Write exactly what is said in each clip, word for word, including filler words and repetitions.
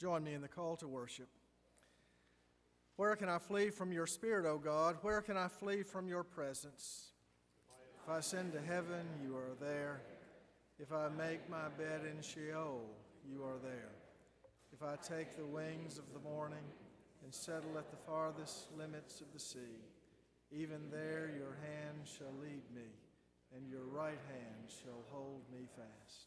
Join me in the call to worship. Where can I flee from your Spirit, O God? Where can I flee from your presence? If I ascend to heaven, you are there. If I make my bed in Sheol, you are there. If I take the wings of the morning and settle at the farthest limits of the sea, even there your hand shall lead me, and your right hand shall hold me fast.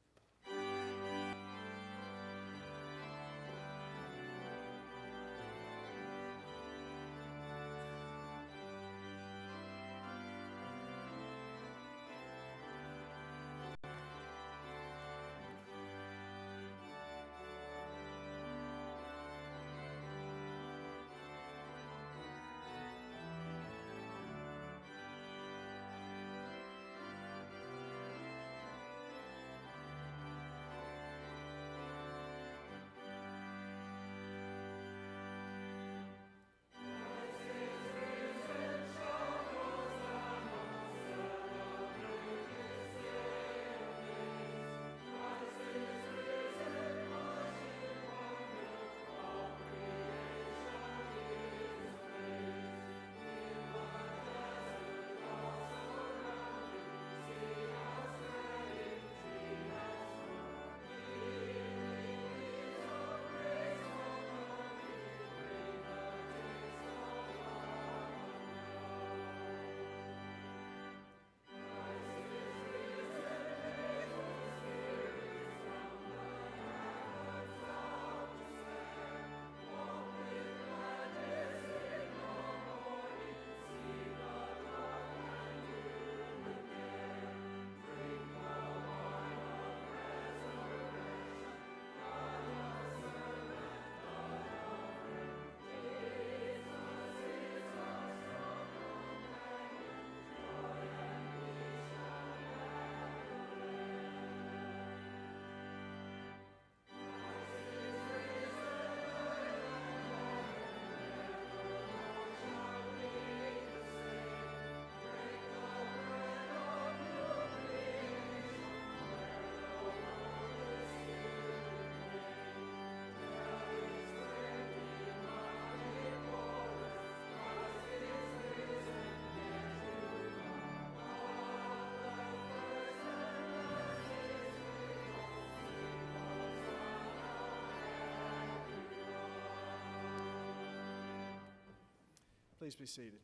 Please be seated.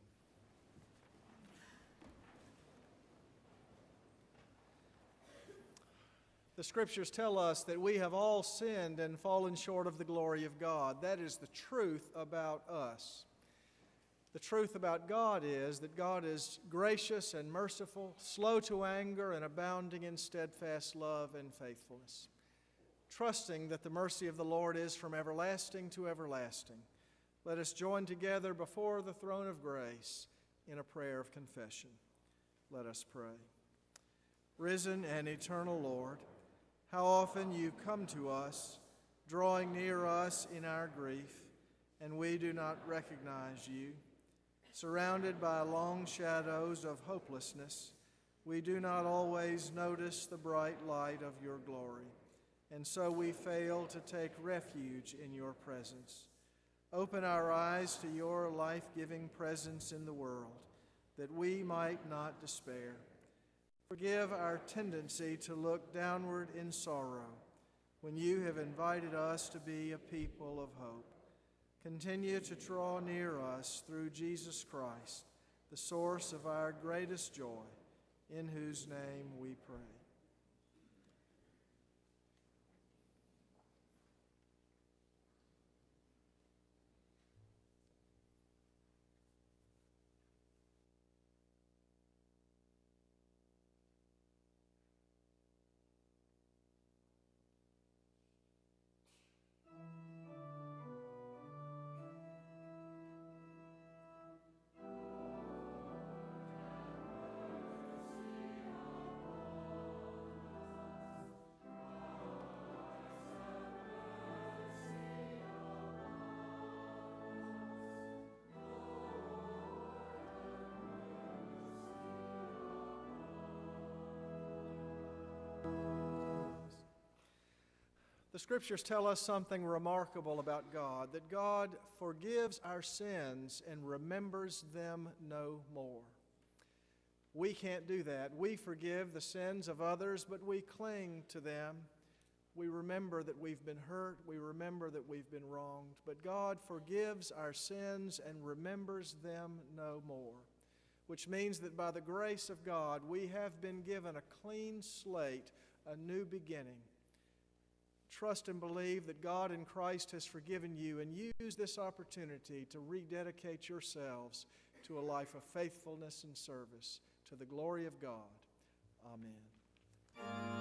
The Scriptures tell us that we have all sinned and fallen short of the glory of God. That is the truth about us. The truth about God is that God is gracious and merciful, slow to anger, and abounding in steadfast love and faithfulness. Trusting that the mercy of the Lord is from everlasting to everlasting, let us join together before the throne of grace in a prayer of confession. Let us pray. Risen and eternal Lord, how often you come to us, drawing near us in our grief, and we do not recognize you. Surrounded by long shadows of hopelessness, we do not always notice the bright light of your glory, and so we fail to take refuge in your presence. Open our eyes to your life-giving presence in the world, that we might not despair. Forgive our tendency to look downward in sorrow when you have invited us to be a people of hope. Continue to draw near us through Jesus Christ, the source of our greatest joy, in whose name we pray. Scriptures tell us something remarkable about God, that God forgives our sins and remembers them no more. We can't do that. We forgive the sins of others, but we cling to them. We remember that we've been hurt. We remember that we've been wronged. But God forgives our sins and remembers them no more, which means that by the grace of God, we have been given a clean slate, a new beginning. Trust and believe that God in Christ has forgiven you, and use this opportunity to rededicate yourselves to a life of faithfulness and service to the glory of God. Amen.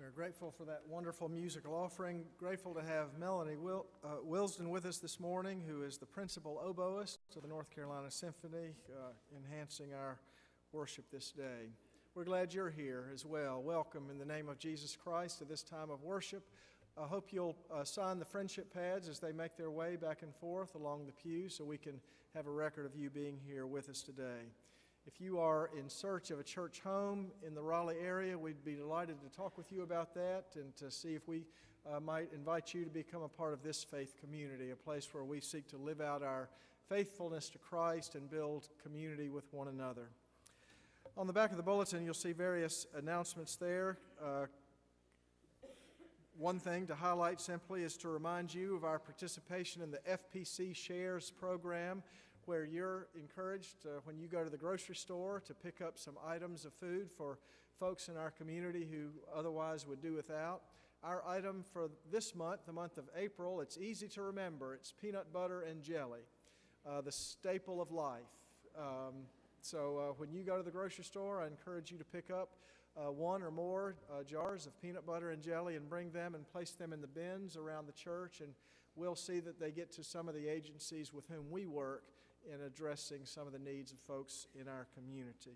We're grateful for that wonderful musical offering. Grateful to have Melanie Wil- uh, Wilsden with us this morning, who is the principal oboist of the North Carolina Symphony, uh, enhancing our worship this day. We're glad you're here as well. Welcome in the name of Jesus Christ to this time of worship. I hope you'll uh, sign the friendship pads as they make their way back and forth along the pew so we can have a record of you being here with us today. If you are in search of a church home in the Raleigh area, we'd be delighted to talk with you about that and to see if we uh, might invite you to become a part of this faith community, a place where we seek to live out our faithfulness to Christ and build community with one another. On the back of the bulletin, you'll see various announcements there. Uh, one thing to highlight simply is to remind you of our participation in the F P C Shares program, where you're encouraged uh, when you go to the grocery store to pick up some items of food for folks in our community who otherwise would do without. Our item for this month, the month of April, it's easy to remember. It's peanut butter and jelly, uh, the staple of life. Um, so uh, when you go to the grocery store, I encourage you to pick up uh, one or more uh, jars of peanut butter and jelly and bring them and place them in the bins around the church, and we'll see that they get to some of the agencies with whom we work in addressing some of the needs of folks in our community.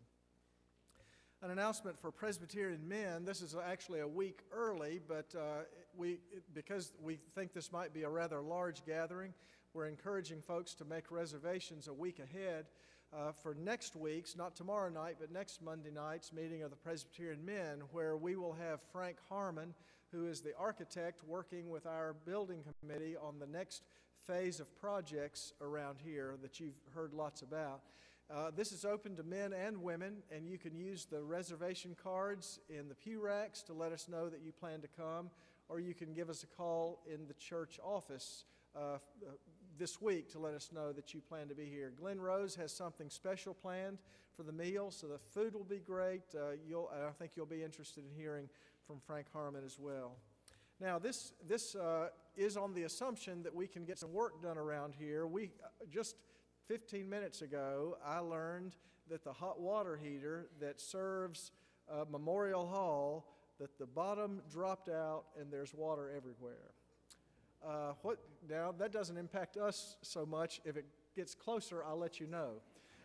An announcement for Presbyterian men. This is actually a week early, but uh, we, because we think this might be a rather large gathering, we're encouraging folks to make reservations a week ahead uh, for next week's, not tomorrow night, but next Monday night's meeting of the Presbyterian men, where we will have Frank Harmon, who is the architect working with our building committee on the next phase of projects around here that you've heard lots about. Uh, this is open to men and women, and you can use the reservation cards in the pew racks to let us know that you plan to come, or you can give us a call in the church office uh, this week to let us know that you plan to be here. Glen Rose has something special planned for the meal, so the food will be great. Uh, you'll, I think you'll be interested in hearing from Frank Harmon as well. Now, this, this uh, is on the assumption that we can get some work done around here. We, uh, just fifteen minutes ago, I learned that the hot water heater that serves uh, Memorial Hall, that the bottom dropped out and there's water everywhere. Uh, what, now, that doesn't impact us so much. If it gets closer, I'll let you know,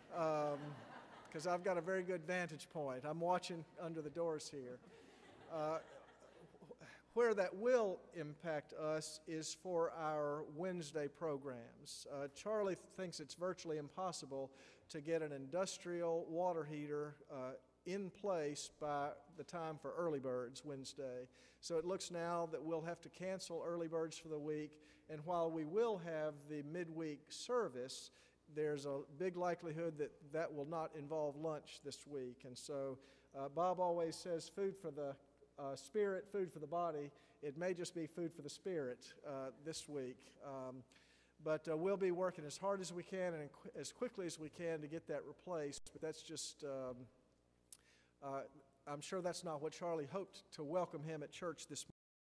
because um, I've got a very good vantage point. I'm watching under the doors here. Uh, Where that will impact us is for our Wednesday programs. Uh, Charlie thinks it's virtually impossible to get an industrial water heater uh, in place by the time for Early Birds Wednesday. So it looks now that we'll have to cancel Early Birds for the week, and while we will have the midweek service, there's a big likelihood that that will not involve lunch this week. And so uh, Bob always says food for the Uh, spirit, food for the body. It may just be food for the spirit uh, this week. Um, but uh, we'll be working as hard as we can and qu- as quickly as we can to get that replaced. But that's just, um, uh, I'm sure that's not what Charlie hoped to welcome him at church this